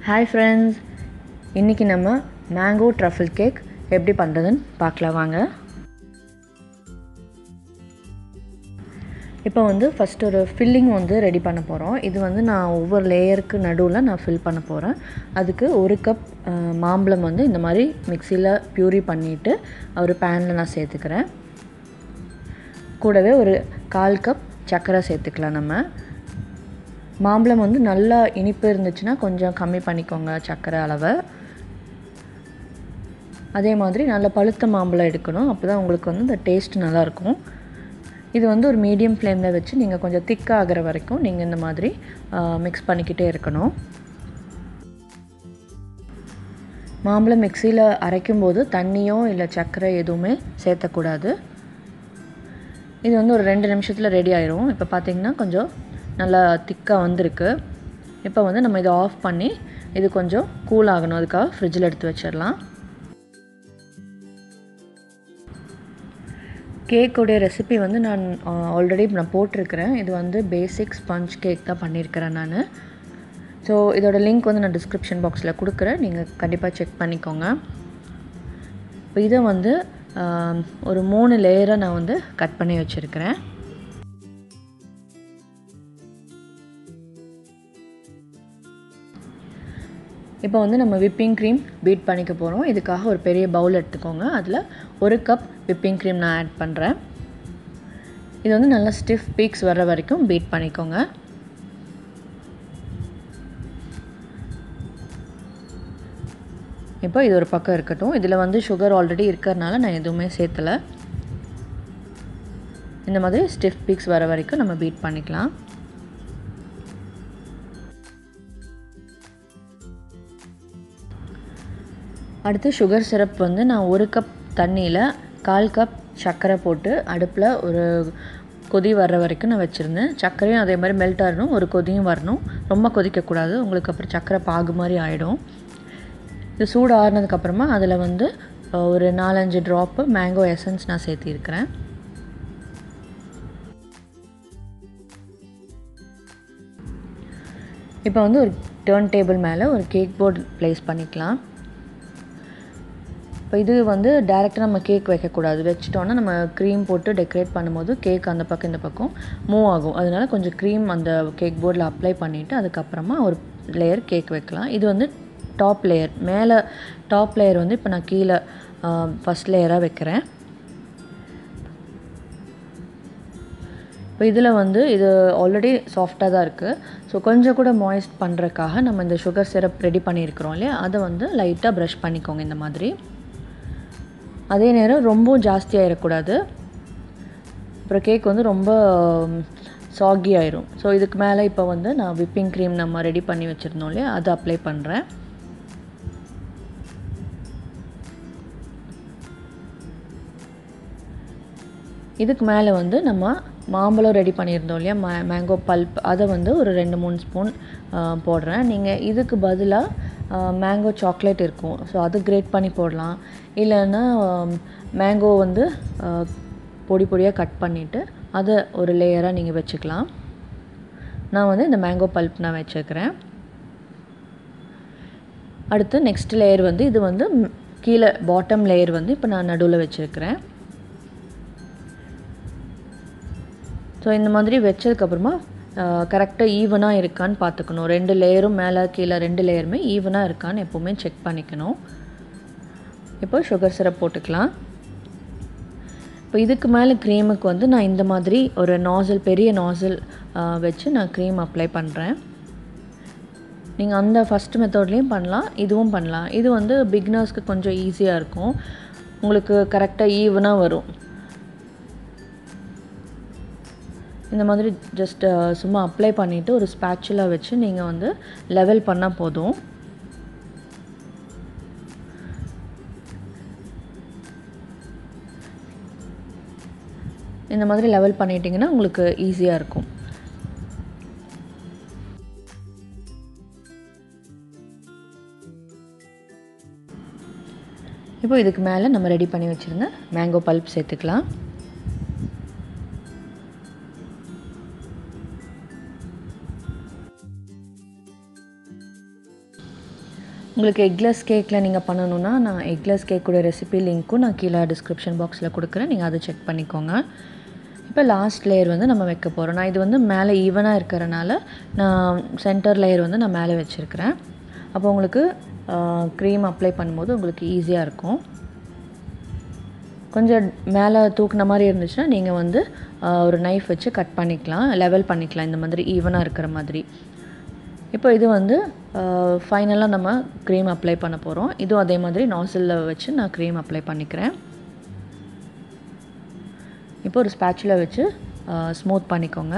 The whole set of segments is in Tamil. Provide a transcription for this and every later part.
Hi friends, இன்னைக்கு நம்ம mango truffle cake எப்படி பண்றதுன்னு பார்க்கலாம் வாங்க. இப்போ ஃபர்ஸ்ட் ஒரு ஃபில்லிங் ரெடி பண்ண போறோம். இது நான் ஒவ்வொரு லேயருக்கு நடுவுல நான் ஃபில் பண்ண போறேன். அதுக்கு 1 கப் மாம்பழம் இந்த மாதிரி மிக்ஸில பியூரி பண்ணிட்டு ஒரு panல நான் சேர்த்துக்கிறேன். கூடவே ஒரு 1/4 கப் சர்க்கரை சேர்த்துக்கலாம் நம்ம. மாம்பழம் நல்லா இனிப்பு இருந்துச்சுன்னா கொஞ்சம் கம்மி பண்ணிக்கோங்க சர்க்கரை அளவை. அதே மாதிரி நல்ல பழுத்த மாம்பழம் எடுக்கணும். அப்பதான் உங்களுக்கு இந்த டேஸ்ட் நல்லா இருக்கும். இது ஒரு மீடியம் ஃப்ளேம்ல வச்சு நீங்க கொஞ்சம் திக்கா ஆகுற வரைக்கும் நீங்க இந்த மாதிரி மிக்ஸ் பண்ணிக்கிட்டே இருக்கணும். மாம்பழம் மிக்ஸில அரைக்கும்போது தண்ணியோ இல்ல சர்க்கரை எதுவுமே சேர்த்த கூடாது. இது ஒரு 2 நிமிஷத்துல ரெடி ஆயிரும். இப்போ பாத்தீங்கன்னா கொஞ்சம் நல்லா திக்கா வந்திருக்கு. இப்போ நம்ம இத ஆஃப் பண்ணி இது கொஞ்சம் கூல் ஆகணும். அதுக்காக ஃப்ரிட்ஜ்ல எடுத்து வச்சிரலாம். கேக்கோட ரெசிபி நான் ஆல்ரெடி போட்டுருக்கேன். இது பேசிக் ஸ்பஞ்ச் கேக் தான் பண்ணியிருக்கேன் நான். ஸோ இதோட லிங்க் நான் டிஸ்கிரிப்ஷன் பாக்ஸில் கொடுக்குறேன். நீங்கள் கண்டிப்பாக செக் பண்ணிக்கோங்க. இப்போ இதை ஒரு 3 லேயராக நான் கட் பண்ணி வச்சுருக்கிறேன். இப்போ நம்ம விப்பிங் க்ரீம் பீட் பண்ணிக்க போகிறோம். இதுக்காக ஒரு பெரிய பவுல் எடுத்துக்கோங்க. அதில் 1 கப் விப்பிங் க்ரீம் நான் ஆட் பண்ணுறேன். இது நல்லா ஸ்டிஃப் பீக்ஸ் வர்ற வரைக்கும் பீட் பண்ணிக்கோங்க. இப்போ இது ஒரு பக்கம் இருக்கட்டும். இதில் சுகர் ஆல்ரெடி இருக்கிறதுனால நான் எதுவுமே சேர்த்தலை. இந்த மாதிரி ஸ்டிஃப் பீக்ஸ் வர வரைக்கும் நம்ம பீட் பண்ணிக்கலாம். அடுத்து சுகர் சிரப் நான் 1 கப் தண்ணியில் 1/4 கப் சர்க்கரை போட்டு அடுப்பில் ஒரு கொதி வர்ற வரைக்கும் நான் வச்சுருந்தேன். சர்க்கரையும் அதே மாதிரி மெல்ட் ஆகணும், ஒரு கொதியும் வரணும். ரொம்ப கொதிக்கக்கூடாது, உங்களுக்கு அப்புறம் சர்க்கரை பாகு மாதிரி ஆகிடும். இது சூடு ஆறுனதுக்கப்புறமா அதில் ஒரு 4-5 ட்ராப்பு மேங்கோ எசன்ஸ் நான் சேர்த்திருக்கிறேன். இப்போ ஒரு டர்ன் டேபிள் மேலே ஒரு கேக் போர்டு ப்ளேஸ் பண்ணிக்கலாம். இப்போ இது டைரெக்டாக நம்ம கேக் வைக்கக்கூடாது. வச்சுட்டோன்னா நம்ம க்ரீம் போட்டு டெக்கரேட் பண்ணும்போது கேக் அந்த பக்கம் இந்த பக்கம் மூவ் ஆகும். அதனால கொஞ்சம் க்ரீம் அந்த கேக் போர்டில் அப்ளை பண்ணிவிட்டு அதுக்கப்புறமா ஒரு லேயர் கேக் வைக்கலாம். இது டாப் லேயர். மேலே டாப் லேயர் இப்போ நான் கீழே ஃபஸ்ட் லேயராக வைக்கிறேன். இப்போ இதில் இது ஆல்ரெடி சாஃப்டாக தான் இருக்குது. ஸோ கொஞ்சம் கூட மாய்ஸ்ட் பண்ணுறதுக்காக நம்ம இந்த சுகர் சிரப் ரெடி பண்ணியிருக்கிறோம் இல்லையா, அதை லைட்டாக ப்ரஷ் பண்ணிக்கோங்க இந்த மாதிரி. அதே நேரம் ரொம்ப ஜாஸ்தியாகிடக்கூடாது, அப்புறம் கேக் ரொம்ப சாகி ஆயிரும். ஸோ இதுக்கு மேலே இப்போ நான் விப்பிங் க்ரீம் நம்ம ரெடி பண்ணி வச்சுருந்தோம் இல்லையா, அதை அப்ளை பண்ணுறேன். இதுக்கு மேலே நம்ம மாம்பழம் ரெடி பண்ணியிருந்தோம் இல்லையா, மேங்கோ பல்ப், அதை ஒரு 2-3 ஸ்பூன் போடுறேன். நீங்கள் இதுக்கு பதிலாக மேங்கோ சாக்லேட் இருக்கும், ஸோ அது கிரேட் பண்ணி போடலாம். இல்லைன்னா மேங்கோ பொடி பொடியாக கட் பண்ணிவிட்டு அதை ஒரு லேயராக நீங்கள் வச்சுக்கலாம். நான் இந்த மேங்கோ பல்ப் நான் வச்சுக்கிறேன். அடுத்து நெக்ஸ்ட் லேயர் இது கீழே பாட்டம் லேயர் இப்போ நான் நடுவில் வச்சுருக்கிறேன். ஸோ இந்த மாதிரி வச்சதுக்கப்புறமா கரெக்டாக ஈவனாக இருக்கான்னு பார்த்துக்கணும். 2 லேயரும் மேலே கீழே 2 லேயருமே ஈவனாக இருக்கான்னு எப்போவுமே செக் பண்ணிக்கணும். இப்போ சுகர் சிரப் போட்டுக்கலாம். இப்போ இதுக்கு மேலே க்ரீமுக்கு நான் இந்த மாதிரி ஒரு நாசில், பெரிய நாசில் வச்சு நான் க்ரீம் அப்ளை பண்ணுறேன். நீங்கள் அந்த ஃபஸ்ட் மெத்தட்லேயும் பண்ணலாம், இதுவும் பண்ணலாம். இது பிகினர்ஸ்க்கு கொஞ்சம் ஈஸியாக இருக்கும், உங்களுக்கு கரெக்டாக ஈவனாக வரும். இந்த மாதிரி ஜஸ்ட் சும்மா அப்ளை பண்ணிவிட்டு ஒரு ஸ்பேச்சுலா வச்சு நீங்கள் லெவல் பண்ணால் போதும். இந்த மாதிரி லெவல் பண்ணிட்டீங்கன்னா உங்களுக்கு ஈஸியாக இருக்கும். இப்போ இதுக்கு மேலே நம்ம ரெடி பண்ணி வச்சுருந்த மேங்கோ பல்ப் சேர்த்துக்கலாம். உங்களுக்கு எக்லெஸ் கேக்கில் நீங்கள் பண்ணணுன்னா நான் எக்லெஸ் கேக்கோட ரெசிபி லிங்க்கும் நான் கீழே டிஸ்கிரிப்ஷன் பாக்ஸில் கொடுக்குறேன், நீங்கள் அதை செக் பண்ணிக்கோங்க. இப்போ லாஸ்ட் லேயர் வந்து நம்ம வைக்க போகிறோம். நான் இது வந்து மேலே ஈவனாக இருக்கிறனால நான் சென்டர் லேயர் வந்து நான் மேலே வச்சுருக்கிறேன். அப்போ உங்களுக்கு க்ரீம் அப்ளை பண்ணும்போது உங்களுக்கு ஈஸியாக இருக்கும். கொஞ்சம் மேலே தூக்குன மாதிரி இருந்துச்சுன்னா நீங்கள் வந்து ஒரு நைஃப் வச்சு கட் பண்ணிக்கலாம், லெவல் பண்ணிக்கலாம், இந்த மாதிரி ஈவனாக இருக்கிற மாதிரி. இப்போ இது வந்து ஃபைனலாக நம்ம க்ரீம் அப்ளை பண்ண போகிறோம். இதுவும் அதே மாதிரி நாசிலில் வச்சு நான் க்ரீம் அப்ளை பண்ணிக்கிறேன். இப்போ ஒரு ஸ்பேச்சுலா வச்சு ஸ்மூத் பண்ணிக்கோங்க.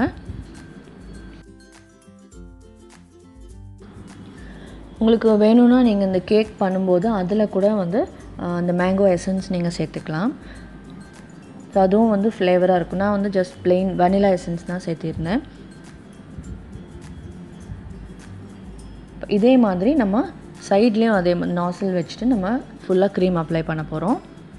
உங்களுக்கு வேணும்னா நீங்கள் இந்த கேக் பண்ணும்போது அதில் கூட வந்து அந்த மேங்கோ எசன்ஸ் நீங்கள் சேர்த்துக்கலாம். ஸோ அதுவும் வந்து ஃப்ளேவராக இருக்கும். நான் வந்து ஜஸ்ட் பிளெயின் வனிலா எசன்ஸ் தான் சேர்த்திருந்தேன். இதே மாதிரி நம்ம சைட்லேயும் அதே மாதிரி நாசில் வச்சுட்டு நம்ம ஃபுல்லாக க்ரீம் அப்ளை பண்ண போகிறோம்.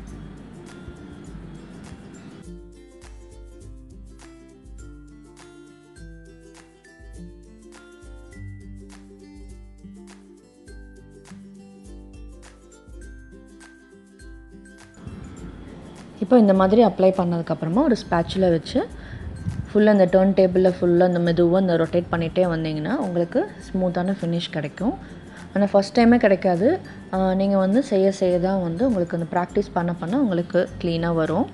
இப்போ இந்த மாதிரி அப்ளை பண்ணதுக்கப்புறமா ஒரு ஸ்பேச்சுலா வச்சு ஃபுல்லாக அந்த டர்ன் டேபிளில் ஃபுல்லாக அந்த மெதுவாக அந்த ரொட்டேட் பண்ணிகிட்டே வந்தீங்கன்னா உங்களுக்கு ஸ்மூத்தான ஃபினிஷ் கிடைக்கும். ஆனால் ஃபஸ்ட் டைமே கிடைக்காது. நீங்கள் வந்து செய்ய தான் வந்து உங்களுக்கு அந்த ப்ராக்டிஸ் பண்ண உங்களுக்கு க்ளீனாக வரும்.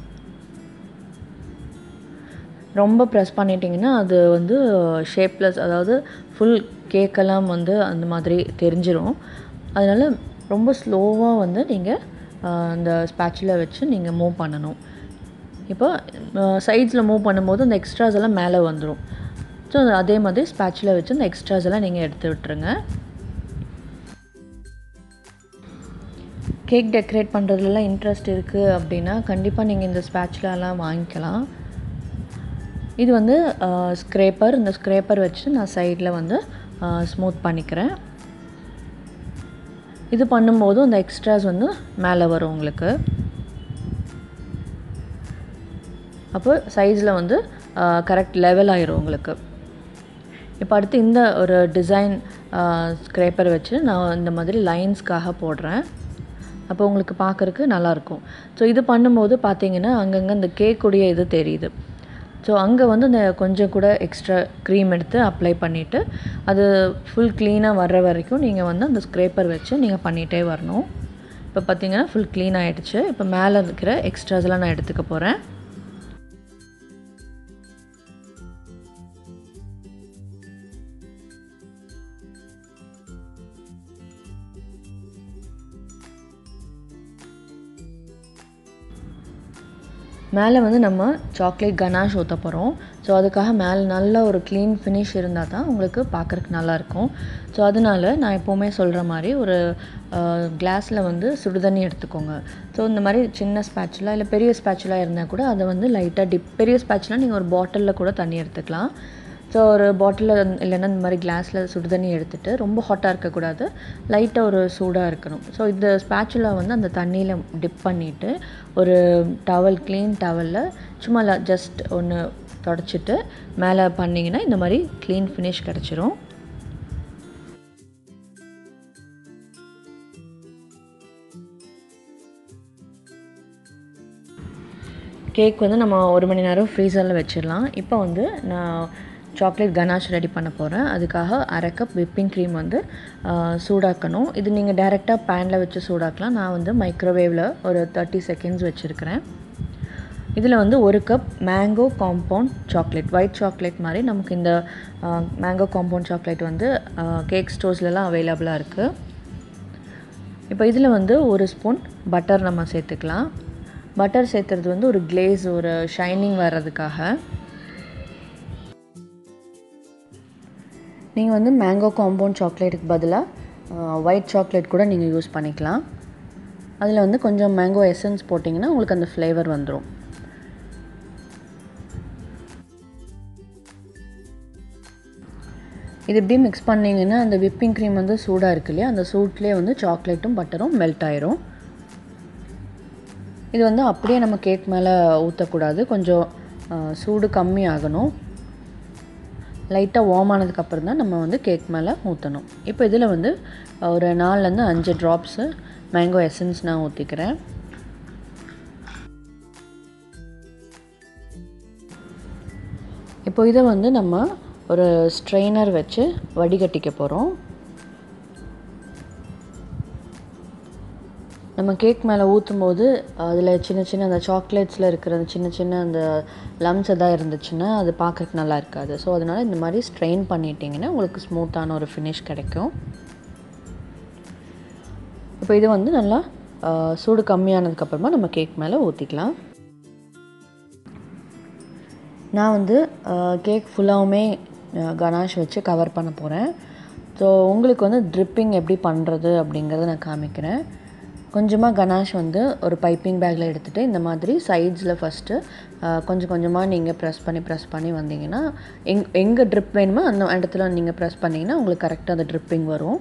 ரொம்ப ப்ரெஸ் பண்ணிட்டிங்கன்னா அது வந்து ஷேப்லெஸ், அதாவது ஃபுல் கேக்கெல்லாம் வந்து அந்த மாதிரி தெரிஞ்சிடும். அதனால் ரொம்ப ஸ்லோவாக வந்து நீங்கள் அந்த ஸ்பேச்சுலா வச்சு நீங்கள் மூவ் பண்ணணும். இப்போ சைட்ஸில் மூவ் பண்ணும்போது அந்த எக்ஸ்ட்ராஸ் எல்லாம் மேலே வந்துடும். ஸோ அதே மாதிரி ஸ்பேச்சுலா வச்சு அந்த எக்ஸ்ட்ராஸ் எல்லாம் நீங்கள் எடுத்து விட்டுருங்க. கேக் டெக்கரேட் பண்ணுறதுலாம் இன்ட்ரெஸ்ட் இருக்குது அப்படின்னா கண்டிப்பாக நீங்கள் இந்த ஸ்பேச்சுலாலாம் வாங்கிக்கலாம். இது வந்து ஸ்க்ரேப்பர், இந்த ஸ்க்ரேப்பர் வச்சு நான் சைடில் வந்து ஸ்மூத் பண்ணிக்கிறேன். இது பண்ணும்போது அந்த எக்ஸ்ட்ராஸ் வந்து மேலே வரும் உங்களுக்கு. அப்போ சைஸில் வந்து கரெக்ட் லெவல் ஆயிரும் உங்களுக்கு. இப்போ அடுத்து இந்த ஒரு டிசைன் ஸ்க்ரேப்பர் வச்சு நான் இந்த மாதிரி லைன்ஸ்க்காக போடுறேன். அப்போ உங்களுக்கு பார்க்குறக்கு நல்லாயிருக்கும். ஸோ இது பண்ணும்போது பார்த்தீங்கன்னா அங்கங்கே இந்த கேக்குடைய இது தெரியுது. ஸோ அங்கே வந்து அந்த கொஞ்சம் கூட எக்ஸ்ட்ரா க்ரீம் எடுத்து அப்ளை பண்ணிவிட்டு அது ஃபுல் க்ளீனாக வர்ற வரைக்கும் நீங்கள் வந்து அந்த ஸ்க்ரேப்பர் வச்சு நீங்கள் பண்ணிகிட்டே வரணும். இப்போ பார்த்தீங்கன்னா ஃபுல் க்ளீன் ஆகிடுச்சு. இப்போ மேலே இருக்கிற எக்ஸ்ட்ராஸ்லாம் நான் எடுத்துக்க போகிறேன். மேலே வந்து நம்ம சாக்லேட் கனாஷ் ஊற்ற போகிறோம். ஸோ அதுக்காக மேலே நல்ல ஒரு க்ளீன் ஃபினிஷ் இருந்தால் தான் உங்களுக்கு பார்க்குறக்கு நல்லாயிருக்கும். ஸோ அதனால நான் எப்போவுமே சொல்கிற மாதிரி ஒரு கிளாஸில் வந்து சுடுதண்ணி எடுத்துக்கோங்க. ஸோ இந்த மாதிரி சின்ன ஸ்பேச்சுலா இல்லை பெரிய ஸ்பேச்சுலா இருந்தால் கூட அதை வந்து லைட்டாக பெரிய ஸ்பேச்சுலா நீங்கள் ஒரு பாட்டிலில் கூட தண்ணி எடுத்துக்கலாம். ஸோ ஒரு பாட்டிலில் இல்லைன்னா இந்த மாதிரி கிளாஸில் சுடு தண்ணி எடுத்துகிட்டு ரொம்ப ஹாட்டாக இருக்கக்கூடாது, லைட்டாக ஒரு சூடாக இருக்கணும். ஸோ இந்த ஸ்பேச்சுலா வந்து அந்த தண்ணியில் டிப் பண்ணிவிட்டு ஒரு டவல், க்ளீன் டவலில் சும்மா ஜஸ்ட் ஒன்று தொடச்சிட்டு மேலே பண்ணிங்கன்னா இந்த மாதிரி க்ளீன் ஃபினிஷ் கிடச்சிரும். கேக் வந்து நம்ம 1 மணி நேரம் ஃப்ரீசரில் வச்சிடலாம். இப்போ வந்து நான் சாக்லேட் கனாஷ் ரெடி பண்ண போகிறேன். அதுக்காக 1/2 கப் விப்பிங் க்ரீம் வந்து சூடாக்கணும். இது நீங்கள் டைரெக்டாக பேனில் வச்சு சூடாக்கலாம். நான் வந்து மைக்ரோவேவில் ஒரு 30 செகண்ட்ஸ் வச்சுருக்கிறேன். இதில் வந்து 1 cup mango compound chocolate, white chocolate மாதிரி நமக்கு இந்த மேங்கோ காம்பவுண்ட் சாக்லேட் வந்து கேக் ஸ்டோர்ஸ்லலாம் அவைலபிளாக இருக்குது. இப்போ இதில் வந்து 1 ஸ்பூன் பட்டர் நம்ம சேர்த்துக்கலாம். பட்டர் சேர்த்துறது வந்து ஒரு கிளேஸ், ஒரு ஷைனிங் வர்றதுக்காக. நீங்கள் வந்து மேங்கோ காம்பவுண்ட் சாக்லேட்டுக்கு பதிலாக ஒயிட் சாக்லேட் கூட நீங்கள் யூஸ் பண்ணிக்கலாம். அதில் வந்து கொஞ்சம் மேங்கோ எசன்ஸ் போட்டிங்கன்னா உங்களுக்கு அந்த ஃப்ளேவர் வந்துடும். இது இப்படி மிக்ஸ் பண்ணிங்கன்னா அந்த விப்பிங் க்ரீம் வந்து சூடாக இருக்கு இல்லையா, அந்த சூட்லேயே வந்து சாக்லேட்டும் பட்டரும் மெல்ட் ஆயிரும். இது வந்து அப்படியே நம்ம கேக் மேலே ஊற்றக்கூடாது, கொஞ்சம் சூடு கம்மி ஆகணும். லைட்டாக வார்ம் ஆனதுக்கப்புறம் தான் நம்ம வந்து கேக் மேலே ஊற்றணும். இப்போ இதில் வந்து ஒரு 4லேருந்து 5 ட்ராப்ஸு மேங்கோ எசன்ஸ் நான் ஊற்றிக்கிறேன். இப்போ இதை வந்து நம்ம ஒரு ஸ்ட்ரெயினர் வச்சு வடிகட்டிக்க போகிறோம். நம்ம கேக் மேலே ஊற்றும்போது அதில் சின்ன சின்ன அந்த சாக்லேட்ஸில் இருக்கிற அந்த சின்ன சின்ன அந்த லம்ஸ் எதாவது இருந்துச்சுன்னா அது பார்க்குறதுக்கு நல்லா இருக்காது. ஸோ அதனால் இந்த மாதிரி ஸ்ட்ரெயின் பண்ணிட்டீங்கன்னா உங்களுக்கு ஸ்மூத்தான ஒரு ஃபினிஷ் கிடைக்கும். இப்போ இது வந்து நல்லா சூடு கம்மியானதுக்கப்புறமா நம்ம கேக் மேலே ஊற்றிக்கலாம். நான் வந்து கேக் ஃபுல்லாகவுமே கனாஷ் வச்சு கவர் பண்ண போகிறேன். ஸோ உங்களுக்கு வந்து ட்ரிப்பிங் எப்படி பண்ணுறது அப்படிங்கிறத நான் காமிக்கிறேன். கொஞ்சமாக கனாஷ் வந்து ஒரு பைப்பிங் பேக்கில் எடுத்துகிட்டு இந்த மாதிரி சைட்ஸில் ஃபஸ்ட்டு கொஞ்சம் கொஞ்சமாக நீங்கள் ப்ரெஸ் பண்ணி வந்தீங்கன்னா எங்கே ட்ரிப் வேணுமோ அந்த இடத்துல நீங்கள் ப்ரெஸ் பண்ணிங்கன்னா உங்களுக்கு கரெக்டாக அந்த ட்ரிப்பிங் வரும்.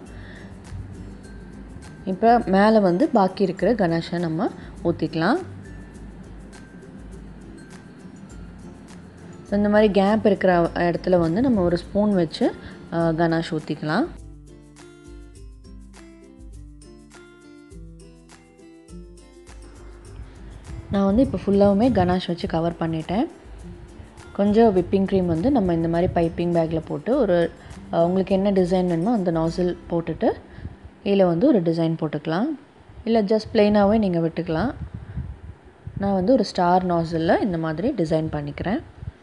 இப்போ மேலே வந்து பாக்கி இருக்கிற கனாஷை நம்ம ஊற்றிக்கலாம். ஸோ இந்த மாதிரி கேப் இருக்கிற இடத்துல வந்து நம்ம ஒரு ஸ்பூன் வச்சு கனாஷ் ஊற்றிக்கலாம். நான் வந்து இப்போ ஃபுல்லாகவுமே கனாஷ் வச்சு கவர் பண்ணிட்டேன். கொஞ்சம் விப்பிங் க்ரீம் வந்து நம்ம இந்த மாதிரி பைப்பிங் பேக்கில் போட்டு ஒரு உங்களுக்கு என்ன டிசைன் வேணுமோ அந்த நாசில் போட்டுட்டு இதில் வந்து ஒரு டிசைன் போட்டுக்கலாம். இல்லை ஜஸ்ட் ப்ளெயினாகவே நீங்கள் விட்டுக்கலாம். நான் வந்து ஒரு ஸ்டார் நாசிலில் இந்த மாதிரி டிசைன் பண்ணிக்கிறேன்.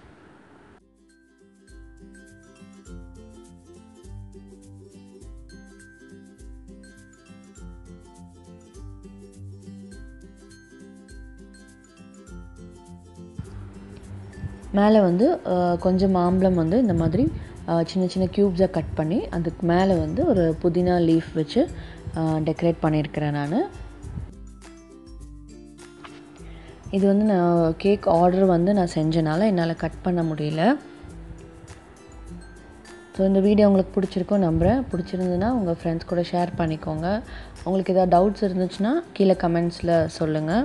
மேலே வந்து கொஞ்சம் மாம்பழம் வந்து இந்த மாதிரி சின்ன சின்ன க்யூப்ஸாக கட் பண்ணி அதுக்கு மேலே வந்து ஒரு புதினா லீஃப் வச்சு டெக்கரேட் பண்ணியிருக்கிறேன் நான். இது வந்து நான் கேக் ஆர்டர் வந்து நான் செஞ்சனால என்னால் கட் பண்ண முடியல. ஸோ இந்த வீடியோ உங்களுக்கு பிடிச்சிருக்கும் நம்புகிறேன். பிடிச்சிருந்ததுன்னா உங்கள் ஃப்ரெண்ட்ஸ் கூட ஷேர் பண்ணிக்கோங்க. உங்களுக்கு எதாவது டவுட்ஸ் இருந்துச்சுன்னா கீழே கமெண்ட்ஸில் சொல்லுங்கள்.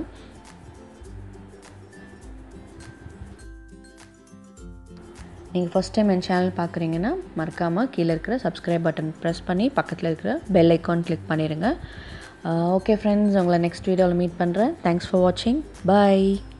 நீங்கள் ஃபஸ்ட் டைம் என் சேனல் பார்க்குறீங்கன்னா மறக்காமல் கீழே இருக்கிற சப்ஸ்கிரைப் பட்டன் ப்ரெஸ் பண்ணி பக்கத்தில் இருக்கிற பெல் ஐக்கான் கிளிக் பண்ணிடுங்க. ஓகே ஃப்ரெண்ட்ஸ், உங்களை நெக்ஸ்ட் வீடியோவில் மீட் பண்ணுறேன். தேங்க்ஸ் ஃபார் வாட்சிங். பாய்.